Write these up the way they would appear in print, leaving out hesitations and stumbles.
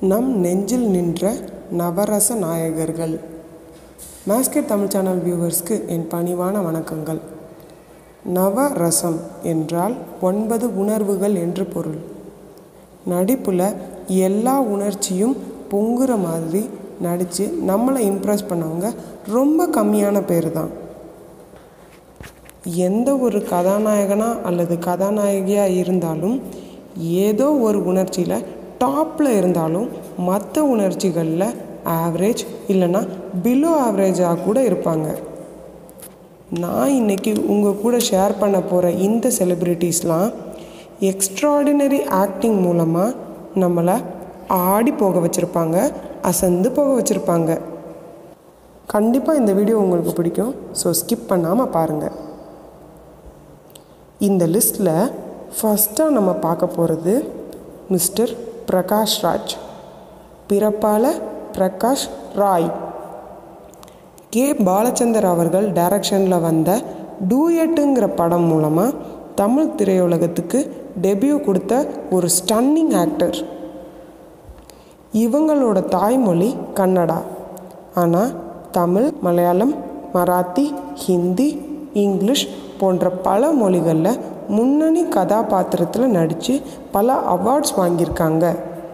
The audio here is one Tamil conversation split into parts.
நம் நெஞ்சில் நின்ற நவரச நாயகர்கள். மாஸ்கெட் தமிழ் சேனல் வியூவர்ஸ்க்கு என் பணிவான வணக்கங்கள். நவரசம் என்றால் 9 உணர்வுகள் என்று பொருள். நடிப்பில் எல்லா உணர்ச்சியும் பொங்குற மாதிரி நடித்து நம்மளை இம்ப்ரெஸ் பண்ணவங்க ரொம்ப கம்மியான பேர் தான். எந்த ஒரு கதாநாயகனாக அல்லது கதாநாயகியாக இருந்தாலும் ஏதோ ஒரு உணர்ச்சியில் டாப்பில் இருந்தாலும் மற்ற உணர்ச்சிகளில் ஆவரேஜ் இல்லைன்னா பிலோ ஆவரேஜாக கூட இருப்பாங்க. நான் இன்றைக்கி உங்கள் கூட ஷேர் பண்ண போகிற இந்த செலிப்ரிட்டிஸ்லாம் எக்ஸ்ட்ராடினரி ஆக்டிங் மூலமாக நம்மளை ஆடி போக வச்சுருப்பாங்க, அசந்து போக வச்சுருப்பாங்க. கண்டிப்பாக இந்த வீடியோ உங்களுக்கு பிடிக்கும். ஸோ ஸ்கிப் பண்ணாமல் பாருங்கள். இந்த லிஸ்ட்டில் ஃபஸ்ட்டாக நம்ம பார்க்க போகிறது மிஸ்டர் பிரகாஷ் ராஜ். பிறப்பால் பிரகாஷ் ராய். கே பாலச்சந்தர் அவர்கள் டைரக்ஷனில் வந்த டூயட்டுங்கிற படம் மூலமாக தமிழ் திரையுலகத்துக்கு டெபியூ கொடுத்த ஒரு ஸ்டன்னிங் ஆக்டர். இவங்களோட தாய்மொழி கன்னடா. ஆனால் தமிழ், மலையாளம், மராத்தி, ஹிந்தி, இங்கிலீஷ் போன்ற பல மொழிகளில் முன்னணி கதாபாத்திரத்தில் நடித்து பல அவார்ட்ஸ் வாங்கியிருக்காங்க.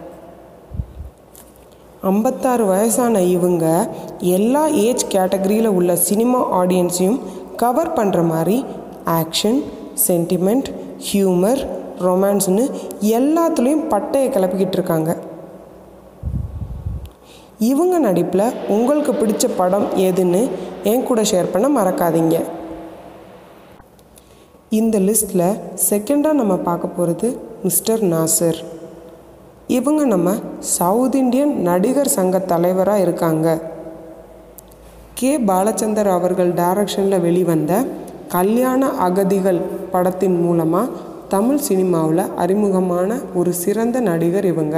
56 வயசான இவங்க எல்லா ஏஜ் கேட்டகரியில் உள்ள சினிமா ஆடியன்ஸையும் கவர் பண்ணுற மாதிரி ஆக்ஷன், சென்டிமெண்ட், ஹியூமர், ரொமான்ஸ்னு எல்லாத்துலேயும் பட்டையை கிளப்பிக்கிட்டு இருக்காங்க. இவங்க நடிப்பில் உங்களுக்கு பிடிச்ச படம் எதுன்னு என் கூட ஷேர் பண்ண மறக்காதீங்க. இந்த லிஸ்ட்டில் செகண்டாக நம்ம பார்க்க போகிறது மிஸ்டர் நாசர். இவங்க நம்ம சவுத் இண்டியன் நடிகர் சங்க தலைவராக இருக்காங்க. கே பாலச்சந்தர் அவர்கள் டைரக்ஷனில் வெளிவந்த கல்யாண அகதிகள் படத்தின் மூலமாக தமிழ் சினிமாவில் அறிமுகமான ஒரு சிறந்த நடிகர் இவங்க.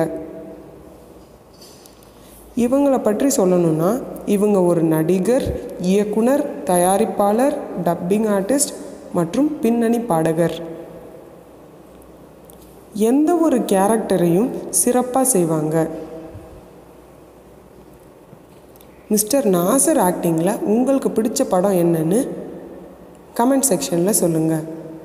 இவங்களை பற்றி சொல்லணுன்னா இவங்க ஒரு நடிகர், இயக்குனர், தயாரிப்பாளர், டப்பிங் ஆர்டிஸ்ட் மற்றும் பின்னணி பாடகர். எந்த ஒரு கேரக்டரையும் சிறப்பாக செய்வாங்க. மிஸ்டர் நாசர் ஆக்டிங்கில் உங்களுக்கு பிடிச்ச படம் என்னன்னு கமெண்ட் செக்ஷனில் சொல்லுங்கள்.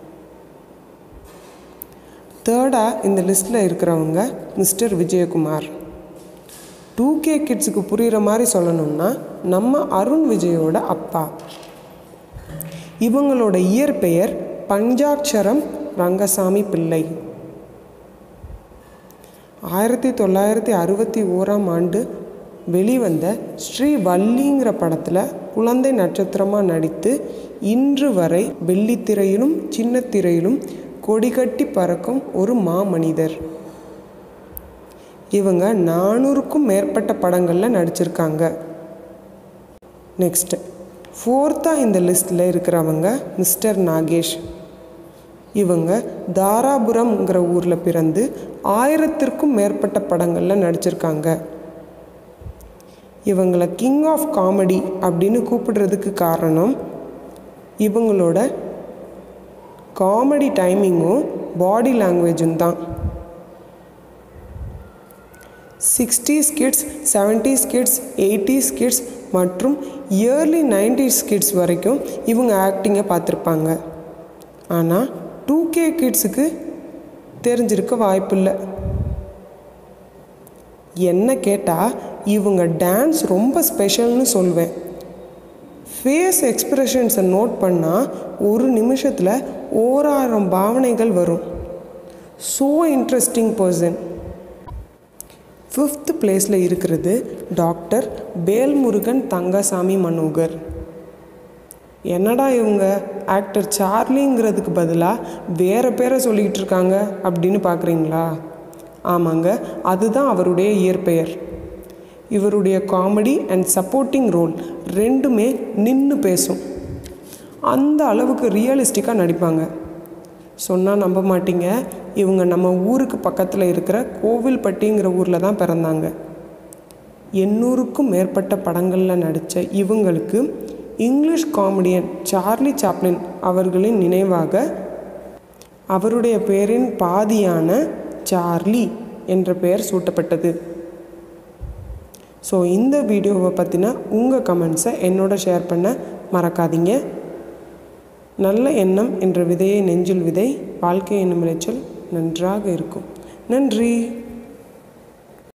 தேர்டாக இந்த லிஸ்ட்டில் இருக்கிறவங்க மிஸ்டர் விஜயகுமார். 2K கிட்ஸுக்கு புரிகிற மாதிரி சொல்லணும்னா நம்ம அருண் விஜயோட அப்பா. இவங்களோட இயற்பெயர் பஞ்சாட்சரம் ரங்கசாமி பிள்ளை. 1961 வெளிவந்த ஸ்ரீவல்லிங்கிற படத்தில் குழந்தை நட்சத்திரமாக நடித்து இன்று வரை வெள்ளித்திரையிலும் சின்னத்திரையிலும் கொடிகட்டி பறக்கும் ஒரு மாமனிதர். இவங்க 400க்கும் மேற்பட்ட படங்களில் நடிச்சிருக்காங்க. நெக்ஸ்ட் ஃபோர்த்தாக இந்த லிஸ்ட்டில் இருக்கிறவங்க மிஸ்டர் நாகேஷ். இவங்க தாராபுரம்ங்கிற ஊரில் பிறந்து 1000த்திற்கும் மேற்பட்ட படங்களில் நடிச்சிருக்காங்க. இவங்களை கிங் ஆஃப் காமெடி அப்படின்னு கூப்பிடுறதுக்கு காரணம் இவங்களோட காமெடி டைமிங்கும் பாடி லாங்குவேஜும் தான். 60s kids, 70s kids, 80s kids மற்றும் இயர்லி 90s கிட்ஸ் வரைக்கும் இவங்க ஆக்டிங்கை பார்த்துருப்பாங்க. ஆனால் 2K கிட்ஸுக்கு தெரிஞ்சிருக்க வாய்ப்பில்லை. என்ன கேட்டால் இவங்க டான்ஸ் ரொம்ப ஸ்பெஷல்னு சொல்வேன். ஃபேஸ் எக்ஸ்ப்ரெஷன்ஸை நோட் பண்ணால் ஒரு நிமிஷத்தில் 1000 பாவனைகள் வரும். So interesting person. 5th பிளேஸில் இருக்கிறது டாக்டர் வேல்முருகன் தங்கசாமி மனோகர். என்னடா இவங்க ஆக்டர் சார்லிங்கிறதுக்கு பதிலாக வேறு பேரை சொல்லிக்கிட்டு இருக்காங்க அப்படின்னு பார்க்குறீங்களா? ஆமாங்க, அதுதான் அவருடைய இயற்பெயர். இவருடைய காமெடி அண்ட் சப்போர்ட்டிங் ரோல் ரெண்டுமே நின்று பேசும். அந்த அளவுக்கு ரியலிஸ்டிக்காக நடிப்பாங்க. சொன்னால் நம்ப மாட்டீங்க, இவங்க நம்ம ஊருக்கு பக்கத்தில் இருக்கிற கோவில்பட்டிங்கிற ஊரில் தான் பிறந்தாங்க. 800க்கும் மேற்பட்ட படங்களில் நடித்த இவங்களுக்கு இங்கிலீஷ் காமெடியன் சார்லி சாப்ளின் அவர்களின் நினைவாக அவருடைய பெயரின் பாதியான சார்லி என்ற பெயர் சூட்டப்பட்டது. ஸோ இந்த வீடியோவை பற்றின உங்கள் கமெண்ட்ஸை என்னோட ஷேர் பண்ண மறக்காதீங்க. நல்ல எண்ணம் என்ற விதையை நெஞ்சில் விதை, வாழ்க்கை என்னும் விளைச்சல் நன்றாக இருக்கும். நன்றி.